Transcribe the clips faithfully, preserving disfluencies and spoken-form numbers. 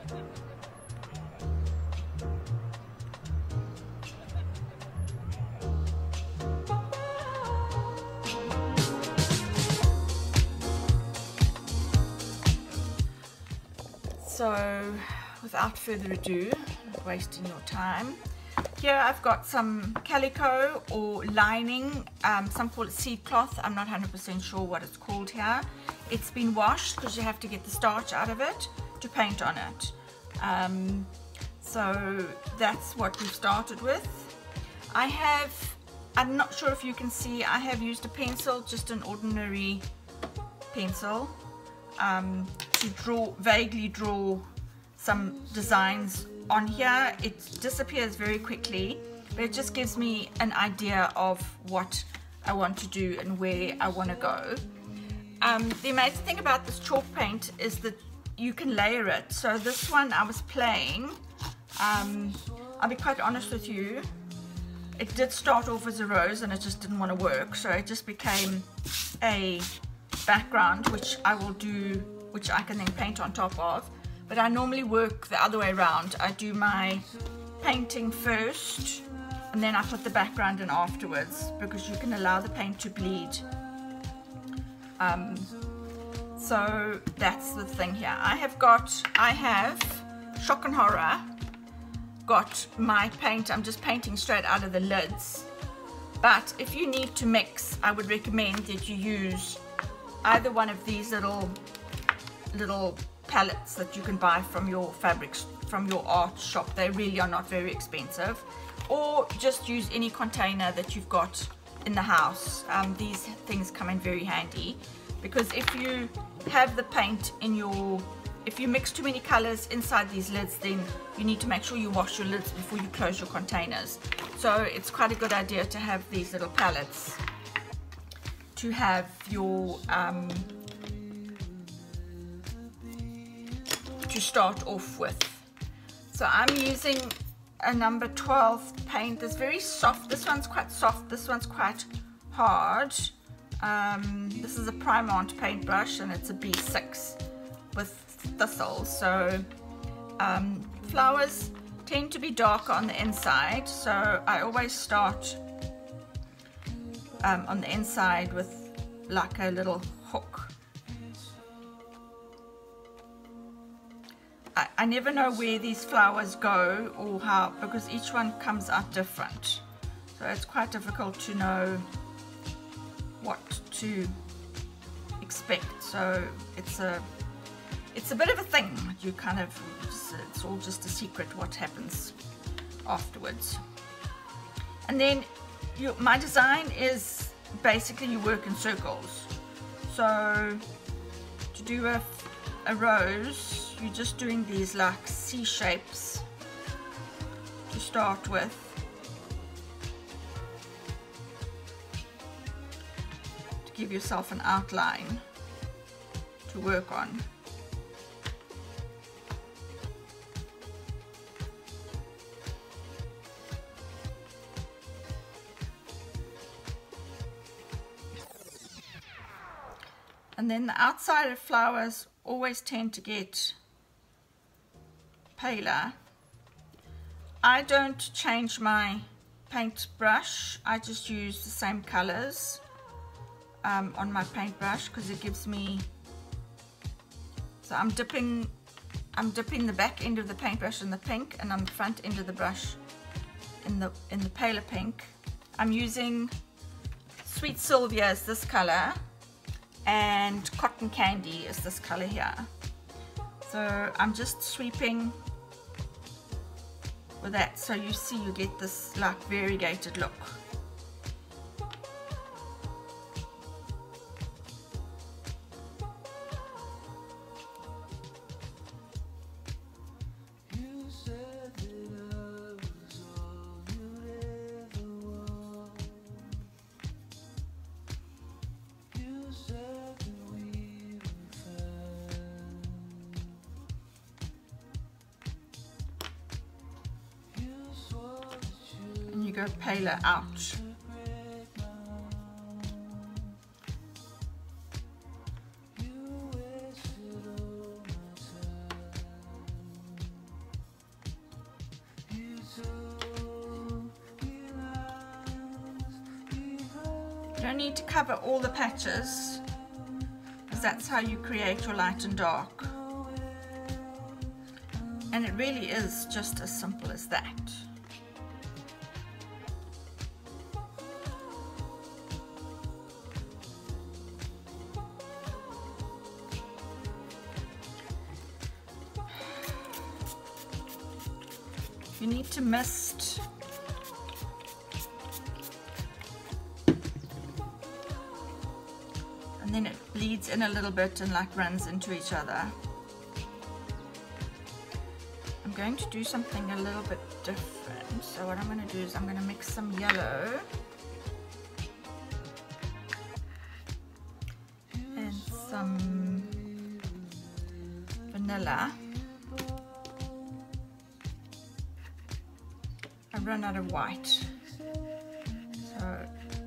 So without further ado, not wasting your time, here I've got some calico or lining, um, some call it seed cloth, I'm not one hundred percent sure what it's called here. It's been washed because you have to get the starch out of it to paint on it. Um, so that's what we've started with. I have, I'm not sure if you can see, I have used a pencil, just an ordinary pencil, um, to draw, vaguely draw some designs on here. It disappears very quickly, but it just gives me an idea of what I want to do and where I want to go. Um, the amazing thing about this chalk paint is that you can layer it. So this one I was playing, um, I'll be quite honest with you, it did start off as a rose and it just didn't want to work, so it just became a background which I will do, which I can then paint on top of. But I normally work the other way around. I do my painting first and then I put the background in afterwards, because you can allow the paint to bleed. Um, so that's the thing here. I have got, I have, shock and horror, got my paint, I'm just painting straight out of the lids. But if you need to mix, I would recommend that you use either one of these little little palettes that you can buy from your fabrics, from your art shop. They really are not very expensive. Or just use any container that you've got in the house. Um, these things come in very handy, because if you have the paint in your, if you mix too many colors inside these lids, then you need to make sure you wash your lids before you close your containers. So it's quite a good idea to have these little palettes to have your um, to start off with. So I'm using a number twelve paint. That's very soft. This one's quite soft, this one's quite hard. Um, this is a Primant paintbrush and it's a B six with thistles. So um, flowers tend to be darker on the inside, so I always start um, on the inside with like a little hook. I, I never know where these flowers go or how, because each one comes out different, so it's quite difficult to know what to expect. So it's a it's a bit of a thing. You kind of, it's, it's all just a secret what happens afterwards. And then you, my design is basically you work in circles. So to do a, a rose, you're just doing these like C shapes to start with. To give yourself an outline to work on. And then the outside of flowers always tend to get paler. I don't change my paintbrush. I just use the same colors um, on my paintbrush because it gives me, so I'm dipping I'm dipping the back end of the paintbrush in the pink and on the front end of the brush in the in the paler pink. I'm using Sweet Sylvia is this color, and Cotton Candy is this color here. So I'm just sweeping with that, so you see you get this like variegated look. You go paler out. don't need to cover all the patches, because that's how you create your light and dark. And it really is just as simple as that. You need to mist and then it bleeds in a little bit and like runs into each other. I'm going to do something a little bit different. So what I'm going to do is I'm going to mix some yellow and some vanilla. I run out of white, so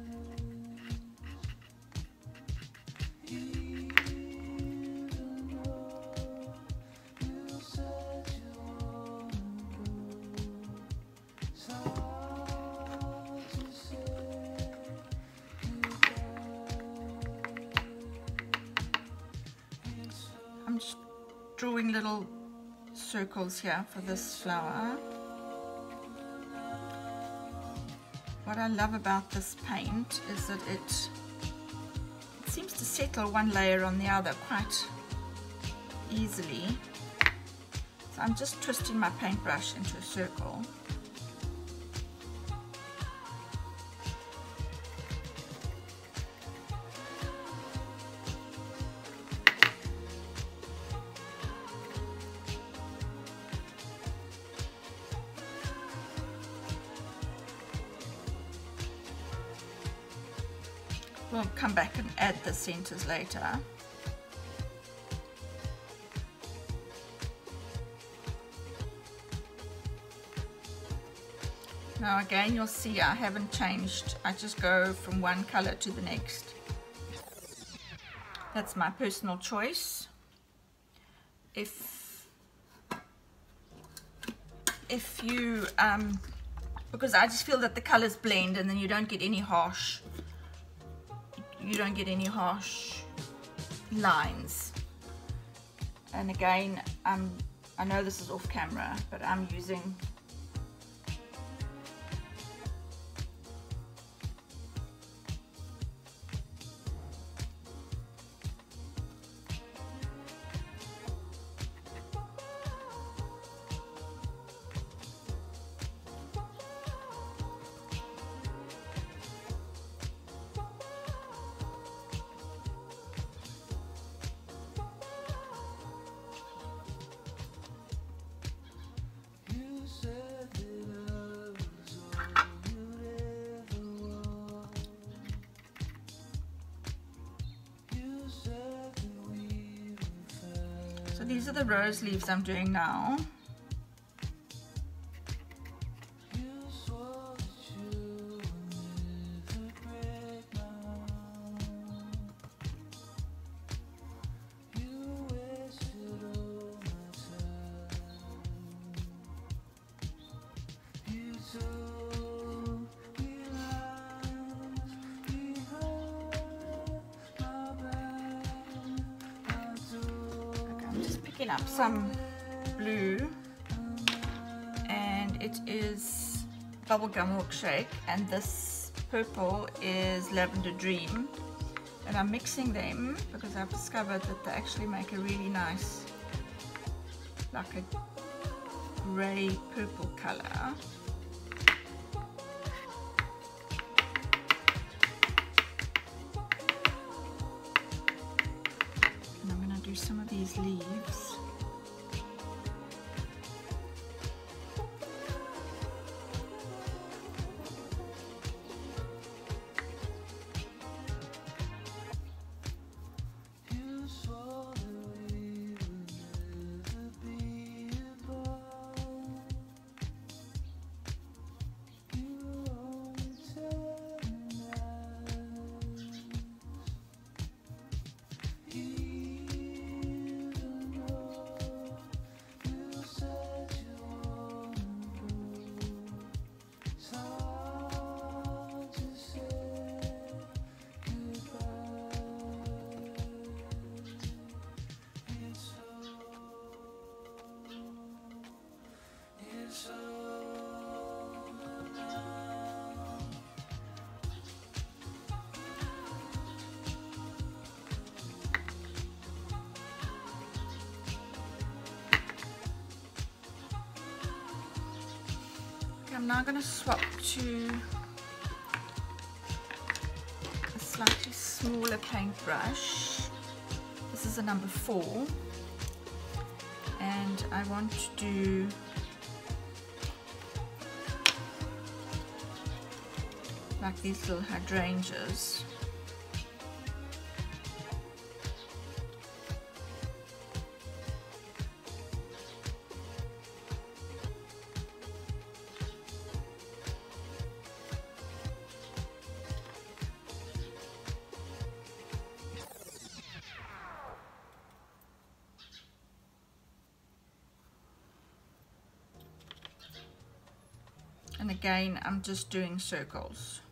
I'm just drawing little circles here for this flower. What I love about this paint is that it, it seems to settle one layer on the other quite easily. So I'm just twisting my paintbrush into a circle. We'll come back and add the centers later. Now again, you'll see I haven't changed. I just go from one color to the next. That's my personal choice. If if you um, because I just feel that the colors blend and then you don't get any harsh you don't get any harsh lines. And again, um, I know this is off camera, but I'm using So these are the rose leaves I'm doing now. Up some blue, and it is Bubblegum Milkshake, and this purple is Lavender Dream, and I'm mixing them because I've discovered that they actually make a really nice, like a grey purple color. And I'm going to do some of these leaves. I'm now going to swap to a slightly smaller paintbrush. This is a number four, and I want to do like these little hydrangeas. And again, I'm just doing circles.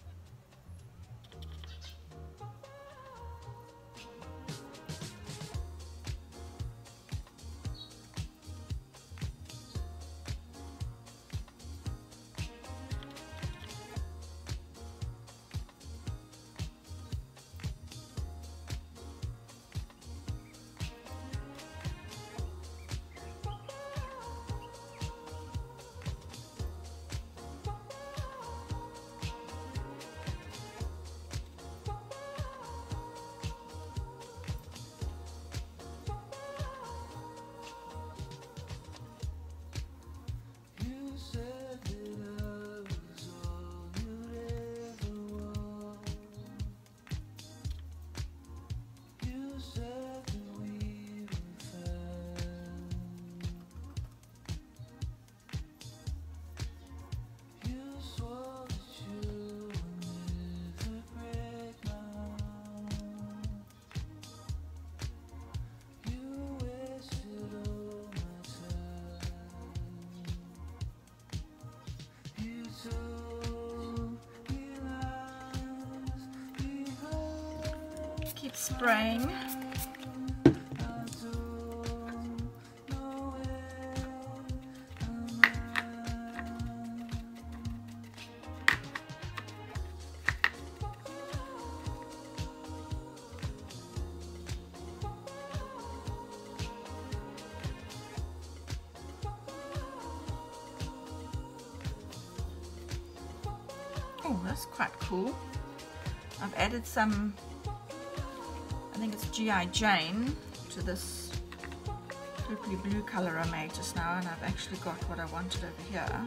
Keep spraying. Oh, that's quite cool. I've added some, I think it's G I Jane, to this purpley blue color I made just now, and I've actually got what I wanted over here.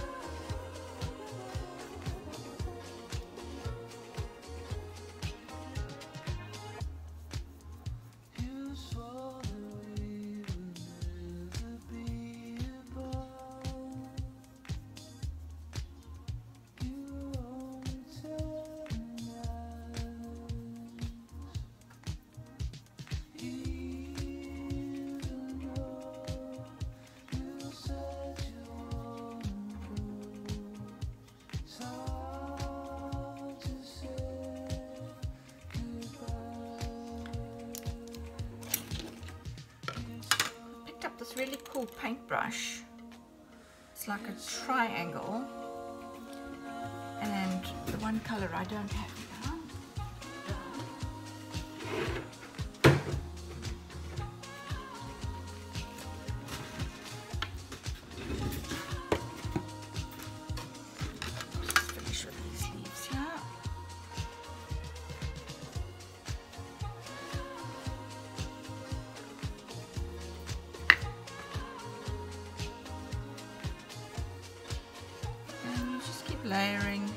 This really cool paintbrush. It's like a triangle, and the one color I don't have now. Just finish with these leaves here. Layering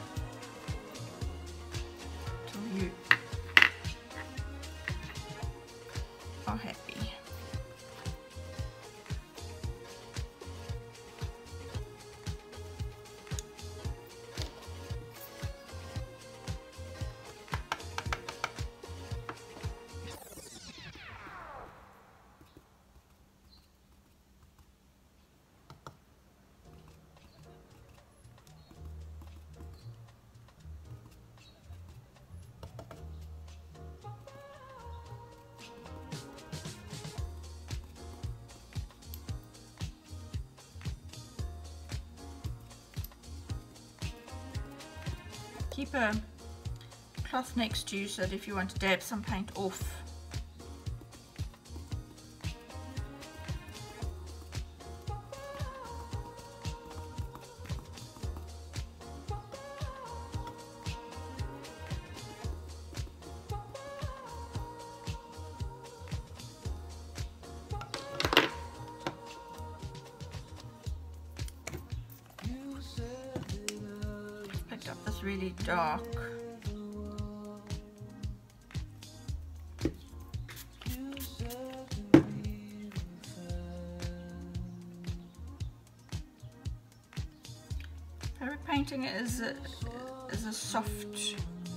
till you are happy. Keep a cloth next to you so that if you want to dab some paint off, really dark. Fabric painting is a, is a soft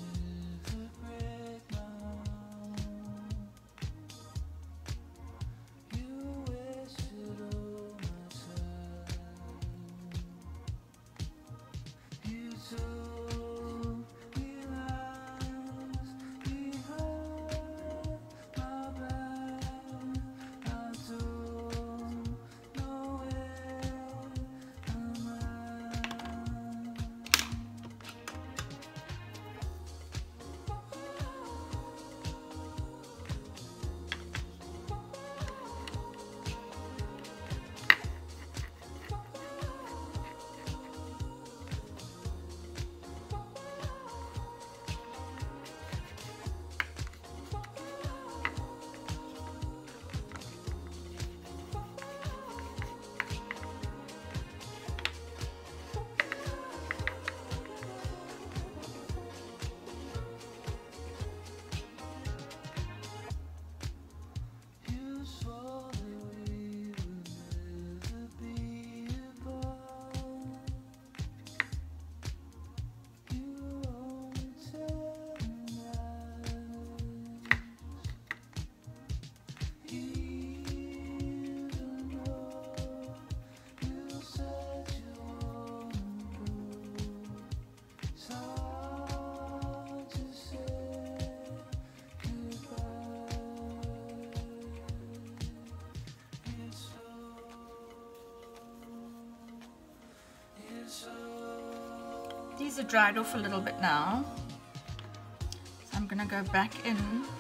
These are dried off a little bit now, so I'm going to go back in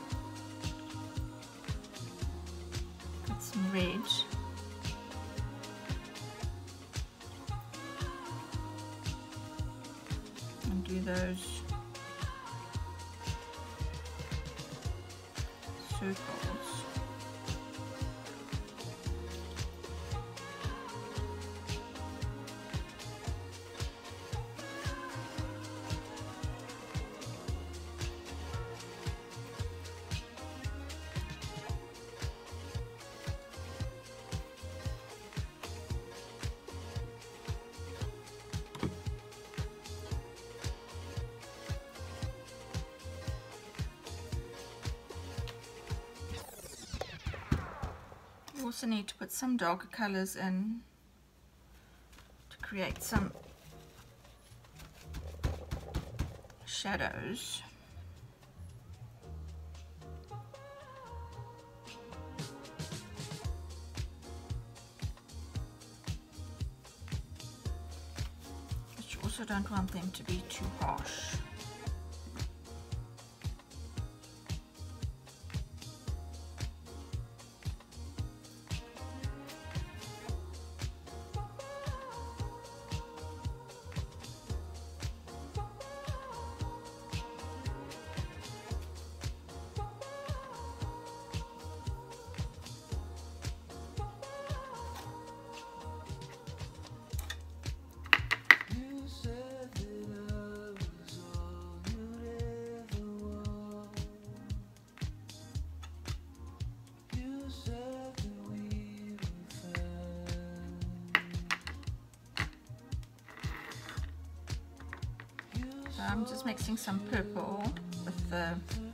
with some red. And do those circles. Also need to put some darker colors in to create some shadows. But you also don't want them to be too harsh. I'm just mixing some purple with the,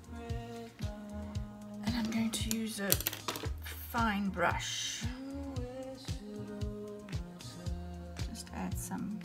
and I'm going to use a fine brush. Just add some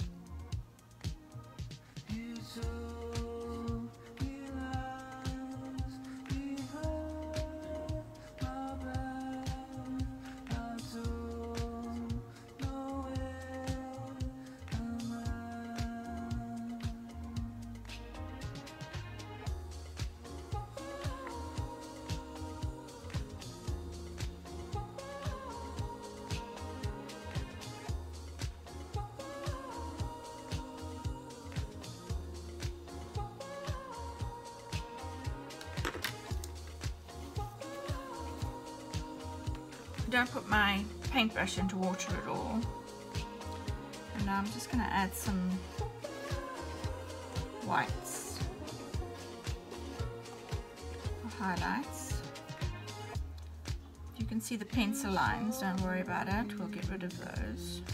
don't put my paintbrush into water at all. And now I'm just going to add some whites for highlights. You can see the pencil lines, don't worry about it, we'll get rid of those.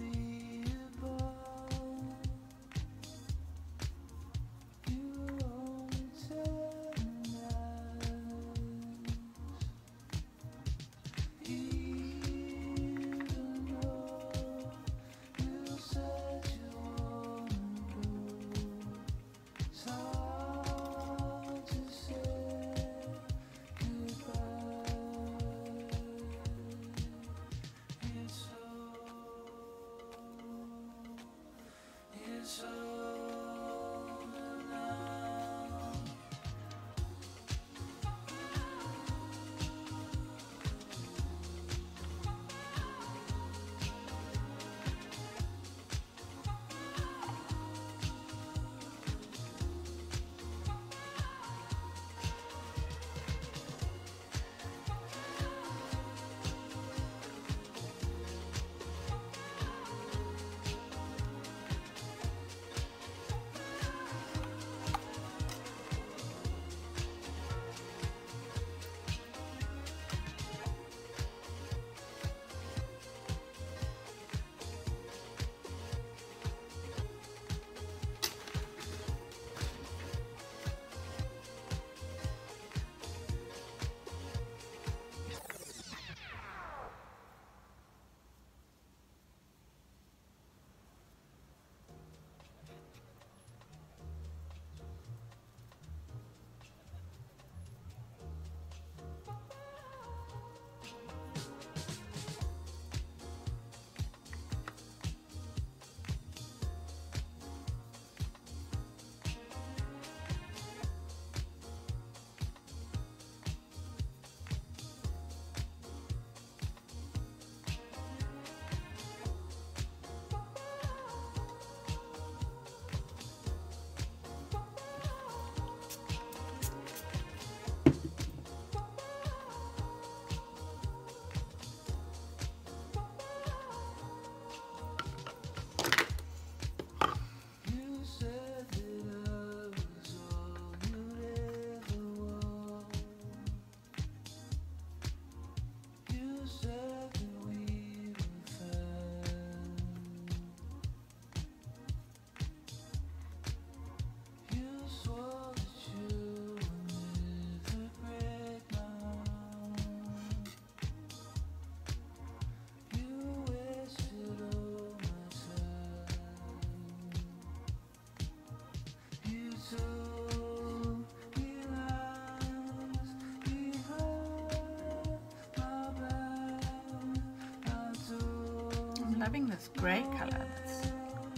Loving this grey colour that's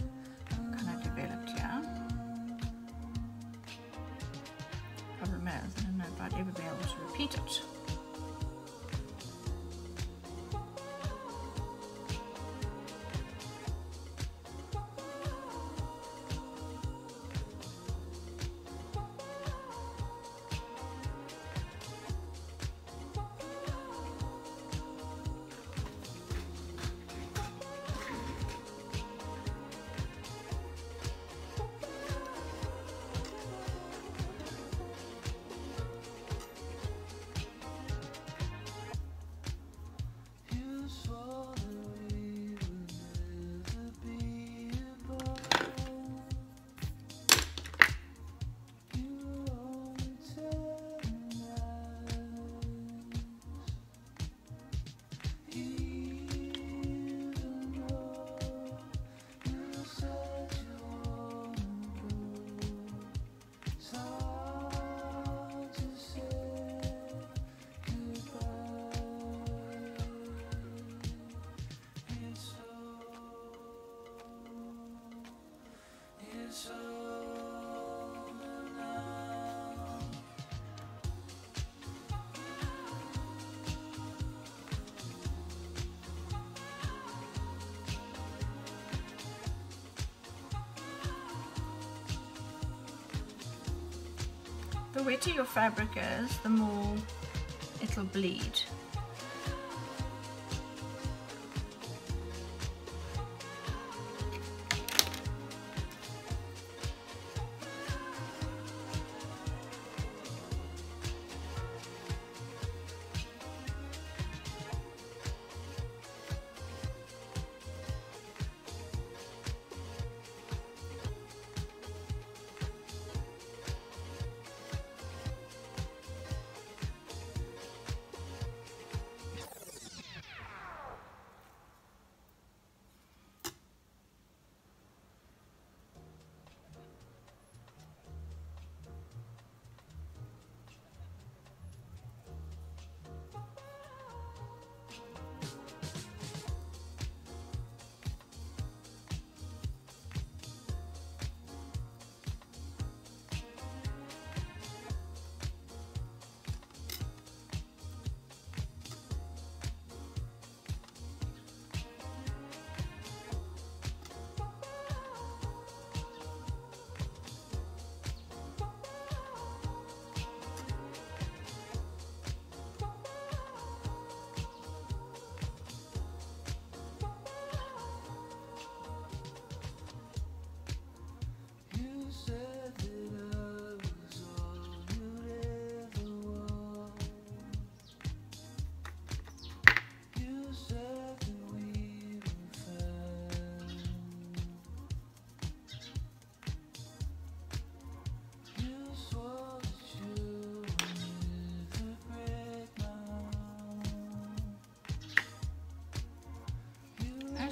kind of developed here. Problem is, I don't know if I'd ever be able to repeat it. The wetter your fabric is, the more it'll bleed.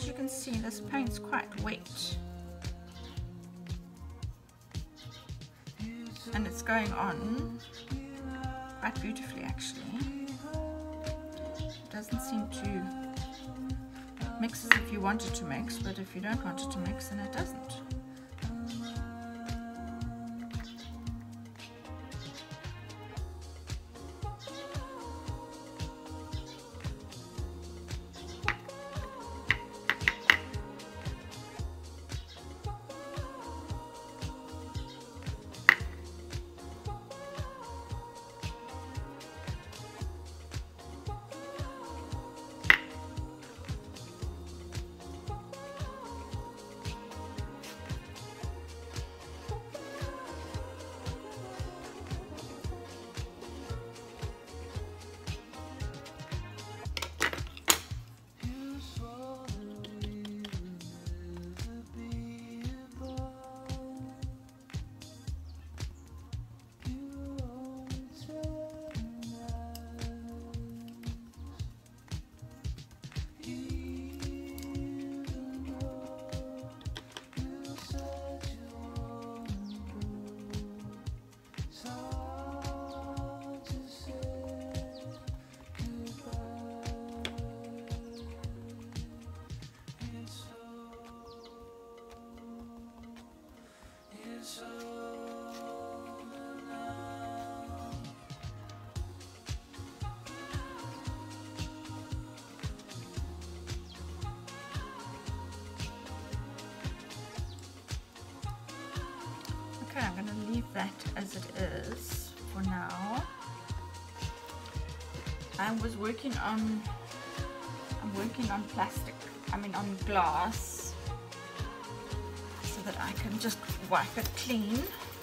as you can see, this paint's quite wet. And it's going on quite beautifully actually. It doesn't seem to mix as if you want it to mix, but if you don't want it to mix, then it doesn't. Okay, I'm going to leave that as it is for now. I was working on, I'm working on plastic, I mean on glass, so that I can just wipe it clean.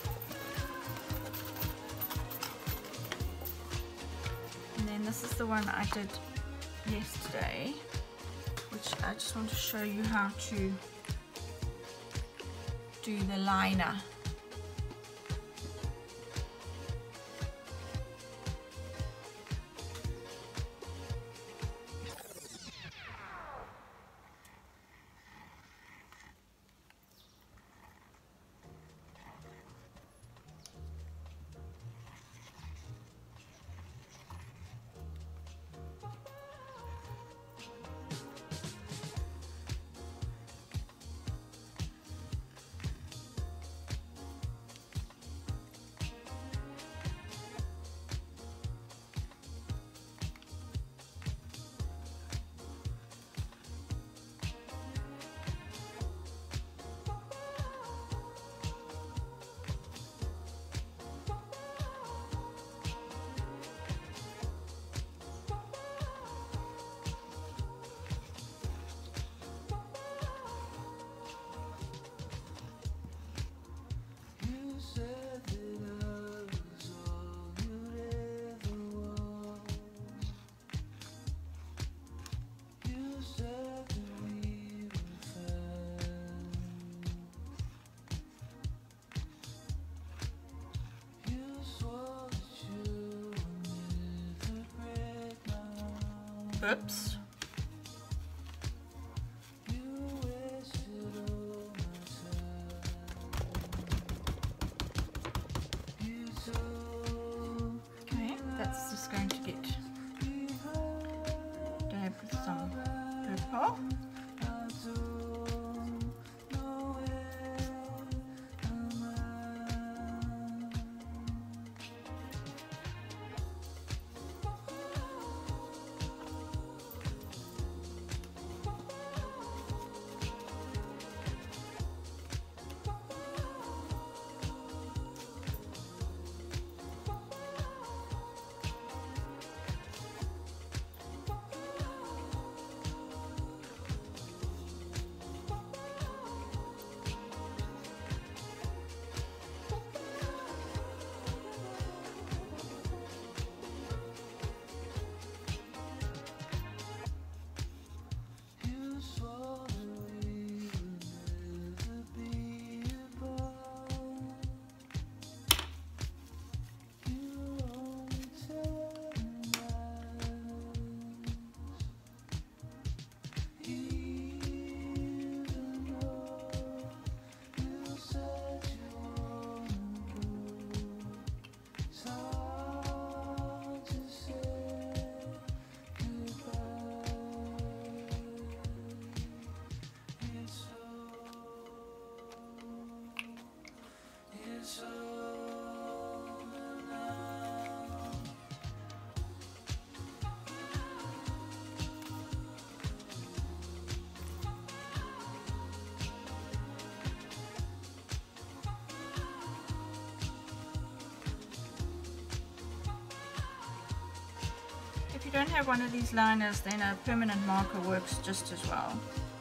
And then this is the one I did yesterday, which I just want to show you how to do the liner. Oops. Okay, that's just going to get dabbed with some purple. you don't have one of these liners, then a permanent marker works just as well.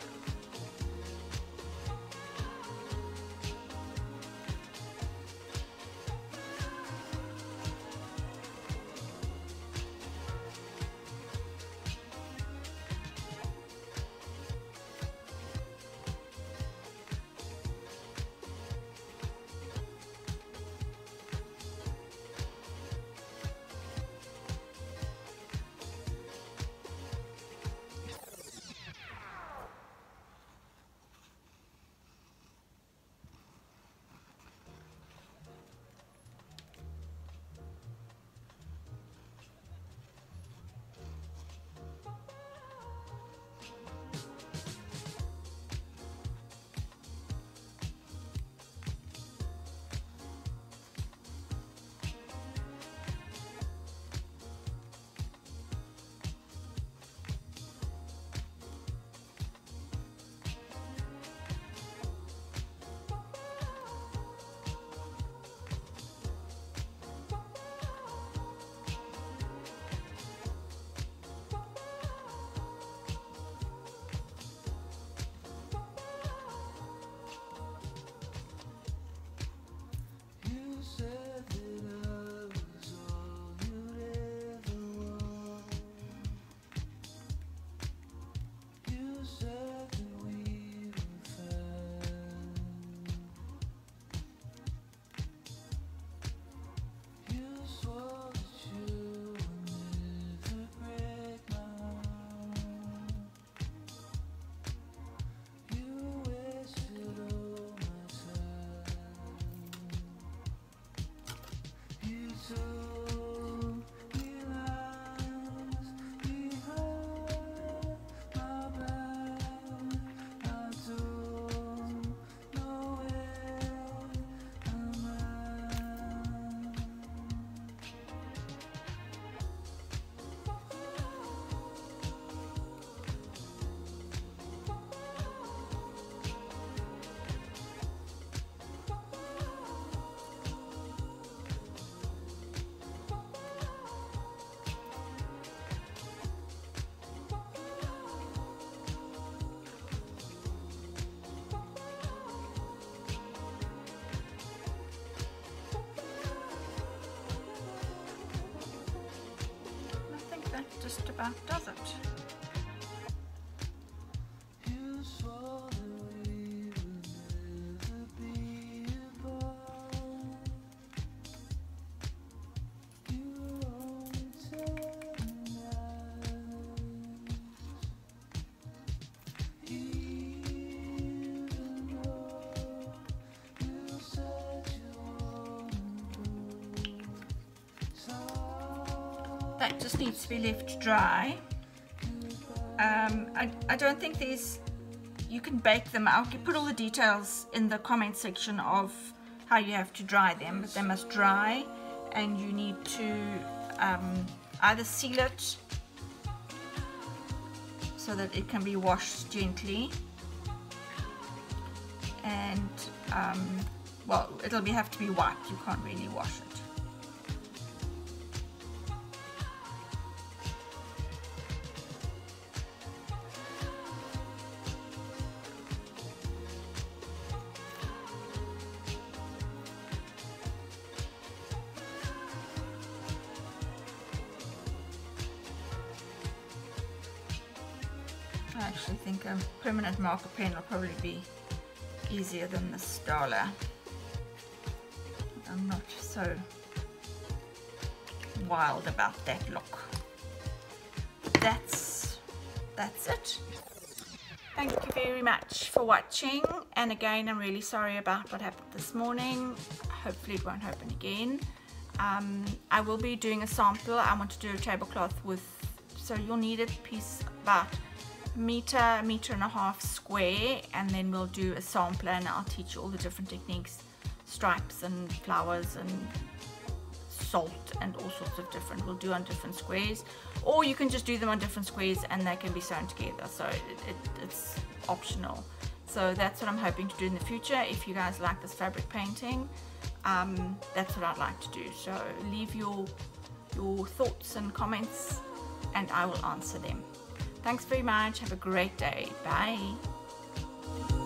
Just about does it. That just needs to be left dry. Um, I, I don't think there's, you can bake them. I'll put all the details in the comment section of how you have to dry them, but they must dry, and you need to um, either seal it so that it can be washed gently, and um, well, it'll be, have to be wiped. You can't really wash it. I actually think a permanent marker pen will probably be easier than the Staedtler. I'm not so wild about that look. That's that's it. Thank you very much for watching, and again, I'm really sorry about what happened this morning. Hopefully it won't happen again. um, I will be doing a sample. I want to do a tablecloth with, so you'll need a piece about meter, meter and a half square, and then we'll do a sampler and I'll teach you all the different techniques, stripes and flowers and salt and all sorts of different, we'll do on different squares, or you can just do them on different squares and they can be sewn together, so it, it, it's optional. So that's what I'm hoping to do in the future. If you guys like this fabric painting, um, that's what I'd like to do. So leave your your thoughts and comments and I will answer them. Thanks very much. Have a great day. Bye.